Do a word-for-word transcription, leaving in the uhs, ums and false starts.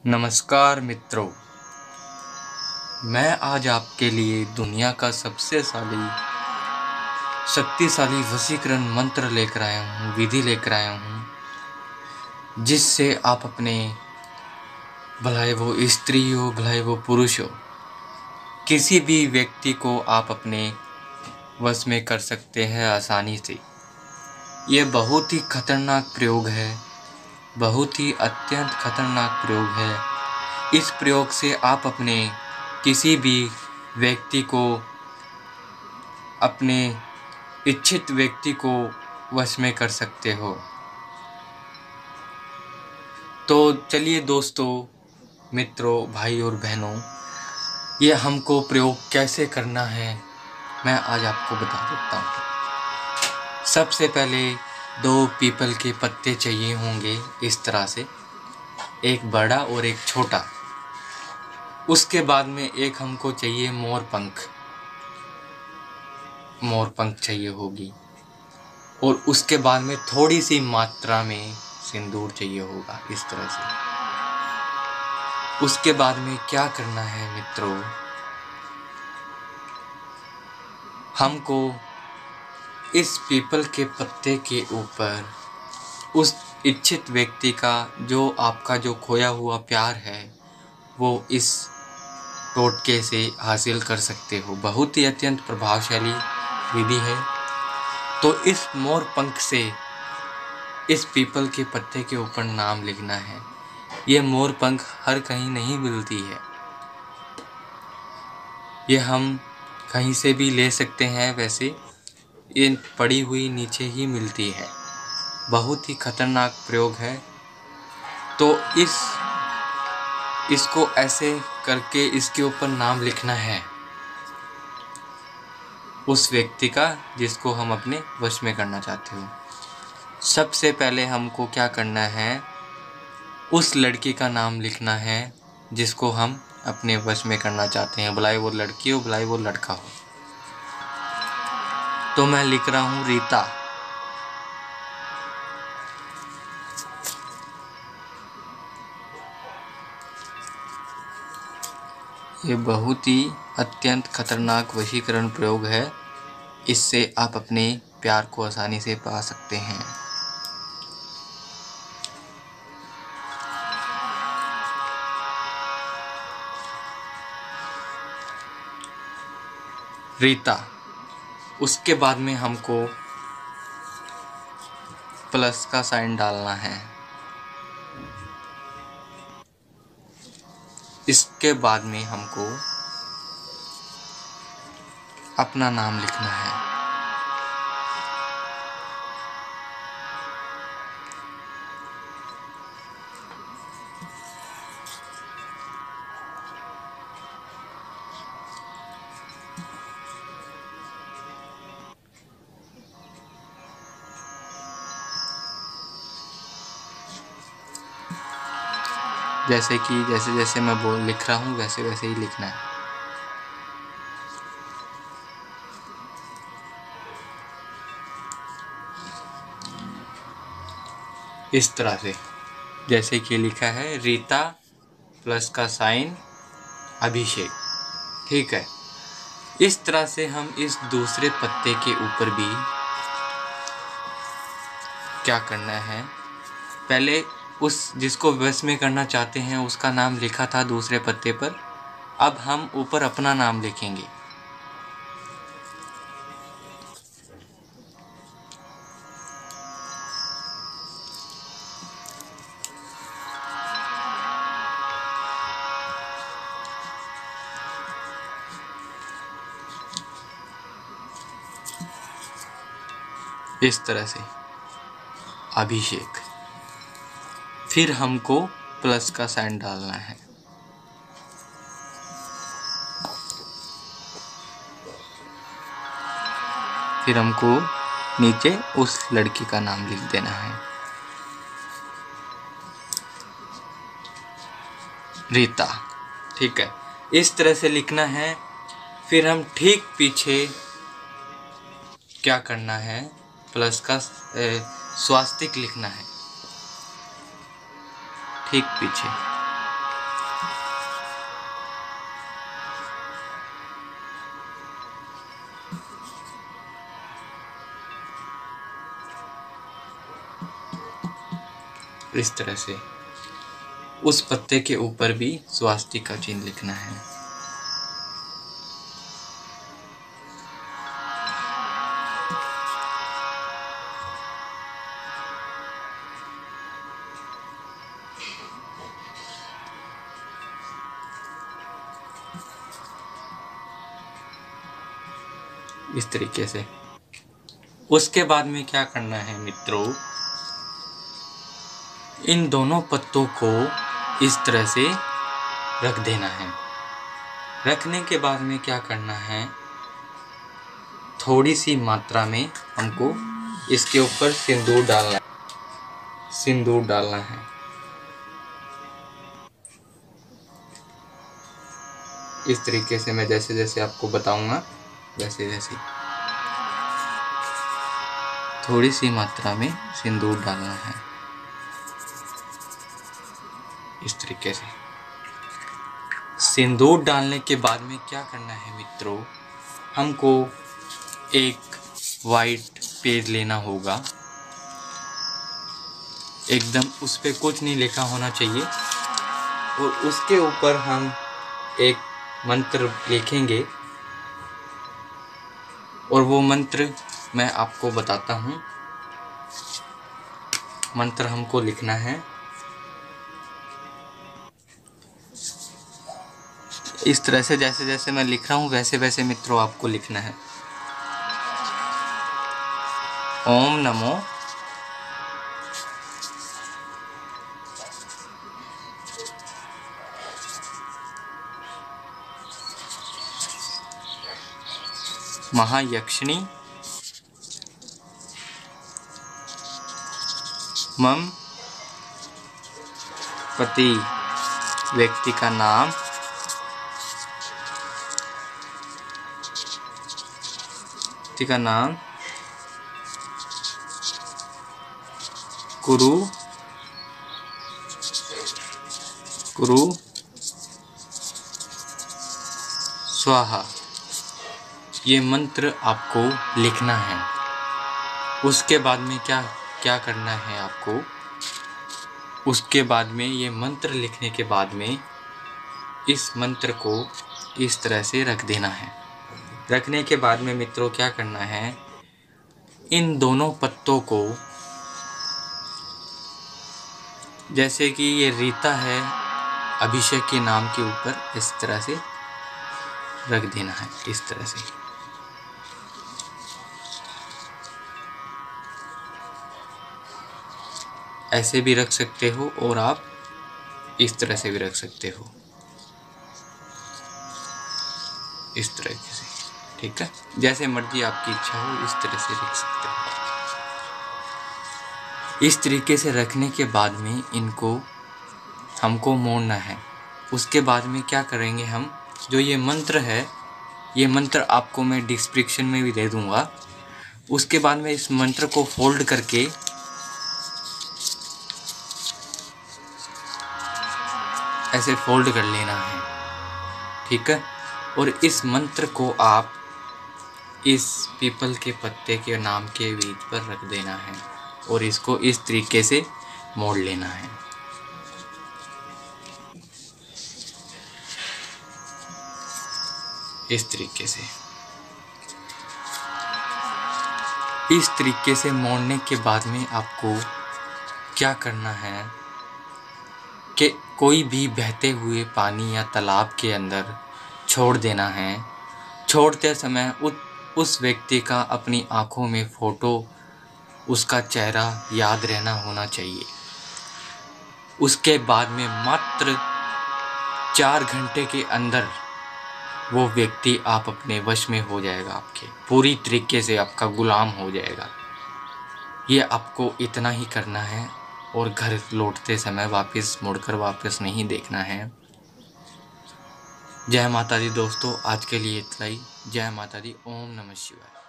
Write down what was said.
नमस्कार मित्रों, मैं आज आपके लिए दुनिया का सबसे साली शक्तिशाली वशीकरण मंत्र लेकर आया हूँ, विधि लेकर आया हूँ, जिससे आप अपने भले वो स्त्री हो भले वो पुरुष हो, किसी भी व्यक्ति को आप अपने वश में कर सकते हैं आसानी से। ये बहुत ही खतरनाक प्रयोग है, बहुत ही अत्यंत खतरनाक प्रयोग है। इस प्रयोग से आप अपने किसी भी व्यक्ति को, अपने इच्छित व्यक्ति को वश में कर सकते हो। तो चलिए दोस्तों, मित्रों, भाई और बहनों, ये हमको प्रयोग कैसे करना है मैं आज आपको बता देता हूँ। सबसे पहले दो पीपल के पत्ते चाहिए होंगे, इस तरह से, एक बड़ा और एक छोटा। उसके बाद में एक हमको चाहिए मोर पंख, मोर पंख चाहिए होगी, और उसके बाद में थोड़ी सी मात्रा में सिंदूर चाहिए होगा, इस तरह से। उसके बाद में क्या करना है मित्रों, हमको इस पीपल के पत्ते के ऊपर उस इच्छित व्यक्ति का, जो आपका जो खोया हुआ प्यार है, वो इस टोटके से हासिल कर सकते हो। बहुत ही अत्यंत प्रभावशाली विधि है। तो इस मोर पंख से इस पीपल के पत्ते के ऊपर नाम लिखना है। ये मोर पंख हर कहीं नहीं मिलती है, ये हम कहीं से भी ले सकते हैं। वैसे ये पड़ी हुई नीचे ही मिलती है। बहुत ही खतरनाक प्रयोग है। तो इस इसको ऐसे करके इसके ऊपर नाम लिखना है उस व्यक्ति का जिसको हम अपने वश में करना चाहते हो। सबसे पहले हमको क्या करना है, उस लड़की का नाम लिखना है जिसको हम अपने वश में करना चाहते हैं, भलाई वो लड़की हो भलाई वो लड़का हो। तो मैं लिख रहा हूँ रीता। ये बहुत ही अत्यंत खतरनाक वशीकरण प्रयोग है। इससे आप अपने प्यार को आसानी से पा सकते हैं। रीता। उसके बाद में हमको प्लस का साइन डालना है। इसके बाद में हमको अपना नाम लिखना है। जैसे कि जैसे जैसे मैं बोल लिख रहा हूँ वैसे वैसे ही लिखना है। इस तरह से, जैसे कि लिखा है रीता प्लस का साइन अभिषेक। ठीक है। इस तरह से हम इस दूसरे पत्ते के ऊपर भी क्या करना है, पहले उस जिसको वश में करना चाहते हैं उसका नाम लिखा था दूसरे पत्ते पर, अब हम ऊपर अपना नाम लिखेंगे। इस तरह से अभिषेक। फिर हमको प्लस का साइन डालना है। फिर हमको नीचे उस लड़की का नाम लिख देना है, रीता। ठीक है। इस तरह से लिखना है। फिर हम ठीक पीछे क्या करना है, प्लस का स्वास्तिक लिखना है ठीक पीछे। इस तरह से उस पत्ते के ऊपर भी स्वास्तिका चिन्ह लिखना है। इस तरीके से। उसके बाद में क्या करना है मित्रों, इन दोनों पत्तों को इस तरह से रख देना है। रखने के बाद में क्या करना है, थोड़ी सी मात्रा में हमको इसके ऊपर सिंदूर डालना है। सिंदूर डालना है। इस तरीके से मैं जैसे जैसे आपको बताऊंगा वैसे वैसे थोड़ी सी मात्रा में सिंदूर डालना है। इस तरीके से सिंदूर डालने के बाद में क्या करना है मित्रों, हमको एक वाइट पेज लेना होगा। एकदम उस पे कुछ नहीं लिखा होना चाहिए और उसके ऊपर हम एक मंत्र लिखेंगे और वो मंत्र मैं आपको बताता हूँ। मंत्र हमको लिखना है इस तरह से, जैसे जैसे मैं लिख रहा हूँ वैसे वैसे मित्रों आपको लिखना है। ओम नमो महायक्षिणी मम पति, व्यक्ति का नाम, व्यक्ति का नाम कुरु कुरु स्वाहा। ये मंत्र आपको लिखना है। उसके बाद में क्या क्या करना है आपको, उसके बाद में ये मंत्र लिखने के बाद में इस मंत्र को इस तरह से रख देना है। रखने के बाद में मित्रों क्या करना है, इन दोनों पत्तों को, जैसे कि ये रीता है अभिषेक के नाम के ऊपर, इस तरह से रख देना है। इस तरह से ऐसे भी रख सकते हो और आप इस तरह से भी रख सकते हो, इस तरह से। ठीक है, जैसे मर्जी आपकी इच्छा हो इस तरह से रख सकते हो। इस तरीके से रखने के बाद में इनको हमको मोड़ना है। उसके बाद में क्या करेंगे हम, जो ये मंत्र है, ये मंत्र आपको मैं डिस्क्रिप्शन में भी दे दूंगा। उसके बाद में इस मंत्र को फोल्ड करके ऐसे फोल्ड कर लेना है। ठीक है, और इस मंत्र को आप इस पीपल के पत्ते के नाम के बीच पर रख देना है और इसको इस तरीके से मोड़ लेना है। इस तरीके से इस तरीके से मोड़ने के बाद में आपको क्या करना है कि कोई भी बहते हुए पानी या तालाब के अंदर छोड़ देना है। छोड़ते समय उस उस व्यक्ति का अपनी आँखों में फ़ोटो, उसका चेहरा याद रहना होना चाहिए। उसके बाद में मात्र चार घंटे के अंदर वो व्यक्ति आप अपने वश में हो जाएगा, आपके पूरी तरीके से आपका गुलाम हो जाएगा। ये आपको इतना ही करना है और घर लौटते समय वापस मुड़कर वापस नहीं देखना है। जय माता दी दोस्तों, आज के लिए इतना ही। जय माता दी। ओम नमः शिवाय।